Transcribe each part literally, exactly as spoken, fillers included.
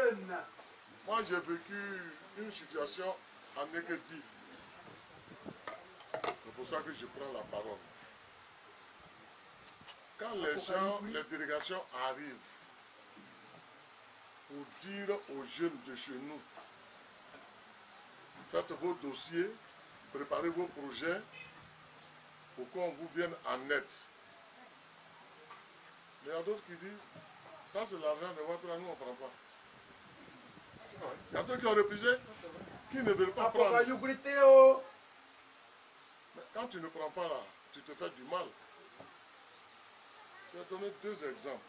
jeunes. Moi, j'ai vécu une situation en Nekedi. C'est pour ça que je prends la parole. Quand les gens, les délégations arrivent pour dire aux jeunes de chez nous, faites vos dossiers, préparez vos projets pour qu'on vous vienne en aide. Mais il y a d'autres qui disent, ça c'est l'argent de votre nous on ne prend pas. Il y a d'autres qui ont refusé, qui ne veulent pas prendre. Mais quand tu ne prends pas là, tu te fais du mal. Je vais donner deux exemples.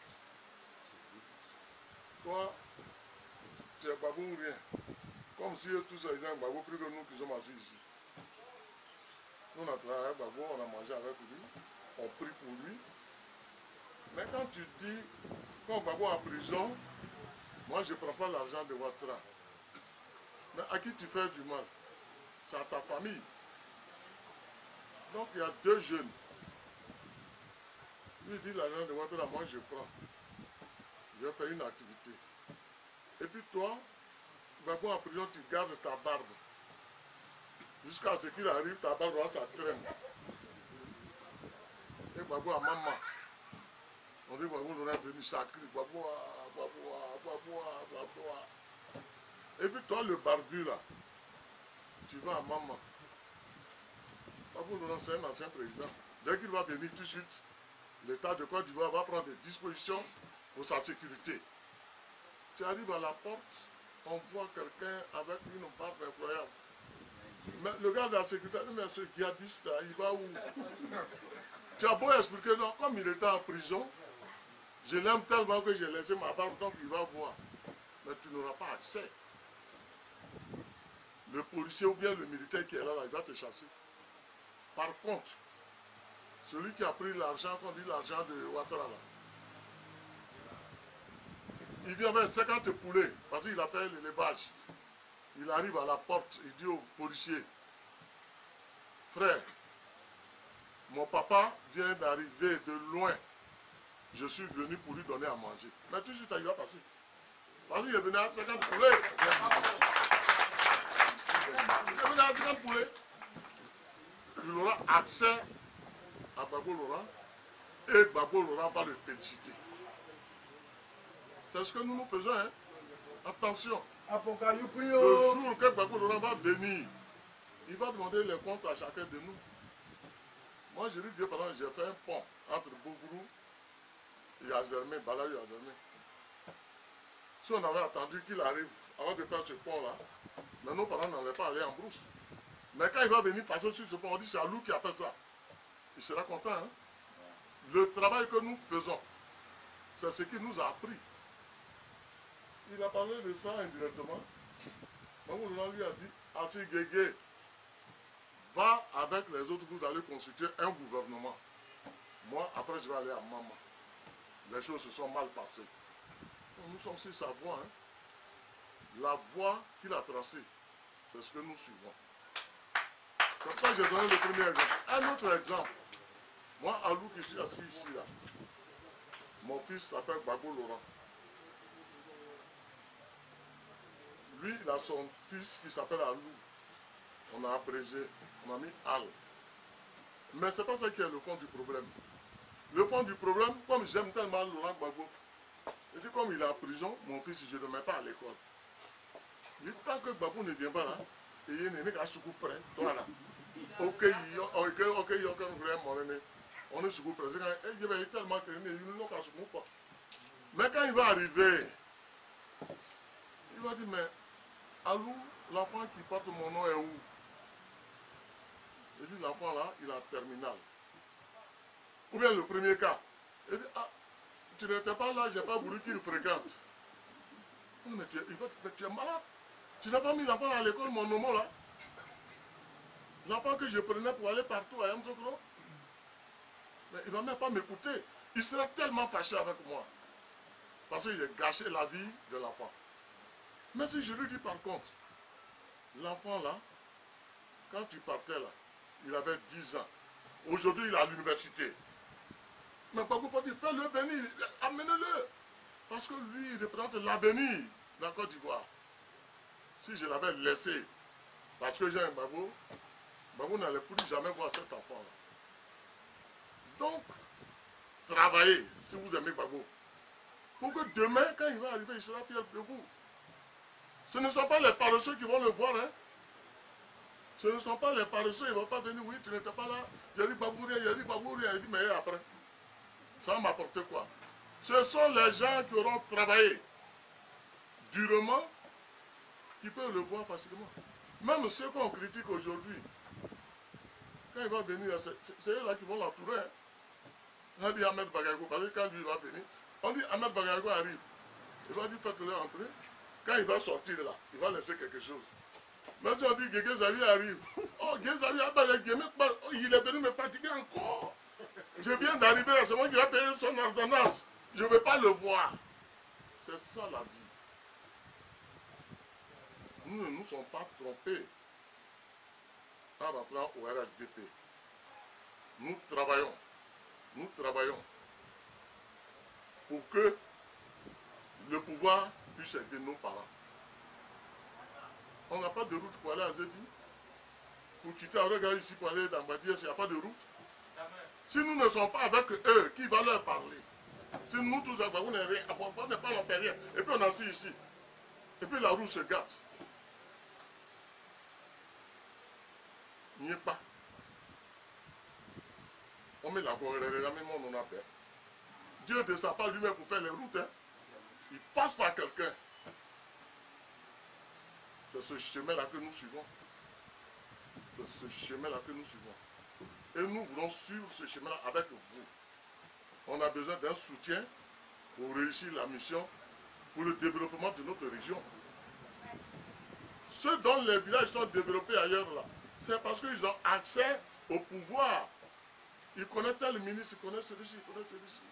Toi, tu es babou ou rien. Comme si eux tous ces gens babou plus que nous qui sommes assis ici. Nous on a travaillé avec babou, on a mangé avec lui, on prie pour lui. Mais quand tu dis, quand babou est en prison, moi je ne prends pas l'argent de Ouattara. Mais à qui tu fais du mal? C'est à ta famille. Donc il y a deux jeunes. Lui dit l'argent de Ouattara, moi je prends. Je vais faire une activité. Et puis toi, Babou en prison, tu gardes ta barbe. Jusqu'à ce qu'il arrive, ta barbe, ça traîne. Et Babou a maman. On dit Babou, on est venu, ça crie. Babou, Babou, Babou, Babou. Et puis toi, le barbu là, tu vas à maman. Babou, c'est un ancien président. Dès qu'il va venir tout de suite, l'État de Côte d'Ivoire va prendre des dispositions pour sa sécurité. Tu arrives à la porte, on voit quelqu'un avec une barbe incroyable. Mais le gars de la sécurité dit, mais ce djihadiste là, il va où? Tu as beau expliquer, non, comme il était en prison, je l'aime tellement que j'ai laissé ma barbe, donc il va voir. Mais tu n'auras pas accès. Le policier ou bien le militaire qui est là, là il va te chasser. Par contre, celui qui a pris l'argent, qu'on dit l'argent de Ouattara là, il vient avec cinquante poulets, parce qu'il a fait l'élevage. Il arrive à la porte, il dit au policier, frère, mon papa vient d'arriver de loin. Je suis venu pour lui donner à manger. Mais tout de suite, il va passer. Parce qu'il est venu à cinquante poulets. Il est venu à cinquante poulets. Il aura accès à Babou Laurent et Babou Laurent va le féliciter. C'est ce que nous nous faisons. Hein? Attention. Le jour que Babou Laurent va venir, il va demander les comptes à chacun de nous. Moi, je lui dis, pendant que j'ai fait un pont entre Bougourou et Azermé, Balayu et Azermé. Si on avait attendu qu'il arrive avant de faire ce pont-là, mais nos parents n'allaient pas aller en brousse. Mais quand il va venir passer sur ce pont, on dit c'est Alou qui a fait ça. Il sera content. Hein? Le travail que nous faisons, c'est ce qu'il nous a appris. Il a parlé de ça indirectement. Babou Laurent lui a dit, Archie Guégué, va avec les autres, vous allez constituer un gouvernement. Moi, après, je vais aller à Maman. Les choses se sont mal passées. Nous sommes sur sa voie. Hein? La voie qu'il a tracée, c'est ce que nous suivons. C'est pourquoi j'ai donné le premier exemple. Un autre exemple. Moi, Alou, qui suis assis ici, là, mon fils s'appelle Babou Laurent. Lui, il a son fils qui s'appelle Alou. On a abrégé, on a mis Al. Mais ce n'est pas ça qui est le fond du problème. Le fond du problème, comme j'aime tellement Laurent Gbagbo, et puis comme il est en prison, mon fils, je ne le mets pas à l'école. Tant que Gbagbo ne vient pas là, et il n'est qu'à Soukou près, toi là. Ok, ok, ok, ok, on est Soukou près. Il va tellement que il n'est qu'à Soukou pas. Mais quand il va arriver, il va dire, mais Alou, l'enfant qui porte mon nom est où? Il dit, l'enfant là, il est en terminale. Ou bien le premier cas. Il dit, ah, tu n'étais pas là, je n'ai pas voulu qu'il fréquente. Mais tu, il va, mais tu es malade. Tu n'as pas mis l'enfant à l'école, mon nom là. L'enfant que je prenais pour aller partout à Yamsokro. Mais il ne va même pas m'écouter. Il sera tellement fâché avec moi. Parce qu'il a gâché la vie de l'enfant. Mais si je lui dis par contre, l'enfant là, quand tu partais là, il avait dix ans. Aujourd'hui, il est à l'université. Mais Babou faut dire, fais-le venir, amenez-le. Parce que lui, il représente l'avenir la Côte d'Ivoire, si je l'avais laissé, parce que j'ai un Gbagbo, Gbagbo n'allait plus jamais voir cet enfant-là. Donc, travaillez, si vous aimez Gbagbo, pour que demain, quand il va arriver, il sera fier de vous. Ce ne sont pas les paresseux qui vont le voir, hein. Ce ne sont pas les paresseux, ils ne vont pas venir, oui, tu n'étais pas là, il a dit Gbagbo rien, il a dit Gbagbo rien, il dit, mais après, ça m'a apporté quoi? Ce sont les gens qui auront travaillé durement qui peuvent le voir facilement. Même ceux qu'on critique aujourd'hui, quand il va venir, c'est eux là qui vont l'entourer. Hein. On a dit Ahmed Bagago, parce que quand lui va venir, on dit Ahmed Bagago arrive. Il va dire faites-le entrer. Quand il va sortir là, il va laisser quelque chose. Mais si on dit Guégué Zali arrive, oh Guégué Zali, il est venu me fatiguer encore. Je viens d'arriver là, c'est moi qui ai payé son ordonnance. Je ne vais pas le voir. C'est ça la vie. Nous ne nous sommes pas trompés en rentrant au R H D P. Nous travaillons. Nous travaillons pour que le pouvoir puisse aider nos parents. On n'a pas de route pour aller à Zedi. Pour quitter Aurega ici pour aller dans Badiès, il n'y a pas de route. Si nous ne sommes pas avec eux, qui va leur parler? Si nous tous, on n'est rien, on n'est pas en rien. Et puis on est assis ici. Et puis la roue se gâte. Il n'y a pas. On met la gorée, la même on en a peur. Dieu ne descend pas lui-même pour faire les routes. Hein. Il passe par quelqu'un. C'est ce chemin-là que nous suivons. C'est ce chemin-là que nous suivons. Et nous voulons suivre ce chemin-là avec vous. On a besoin d'un soutien pour réussir la mission, pour le développement de notre région. Ceux dont les villages sont développés ailleurs là, c'est parce qu'ils ont accès au pouvoir. Ils connaissent tel ministre, ils connaissent celui-ci, ils connaissent celui-ci.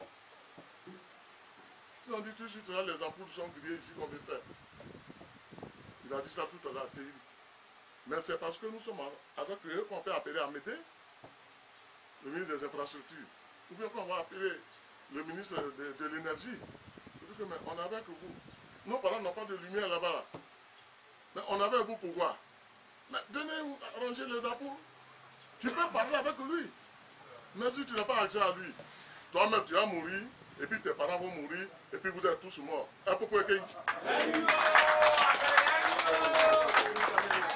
Si on dit tout de suite, là, les ampoules sont grillées ici, qu'on veut faire. Il a dit ça tout à l'heure. Mais c'est parce que nous sommes avec eux qu'on peut appeler Amédée, le ministre des Infrastructures, ou bien qu'on va appeler le ministre de, de l'Énergie. Mais on est avec vous. Nos parents n'ont pas de lumière là-bas. Là. Mais on est avec vous pourquoi? Mais donnez-vous, arrangez les ampoules. Tu peux parler avec lui. Mais si tu n'as pas accès à lui, toi-même tu vas mourir, et puis tes parents vont mourir, et puis vous êtes tous morts. Un peu pour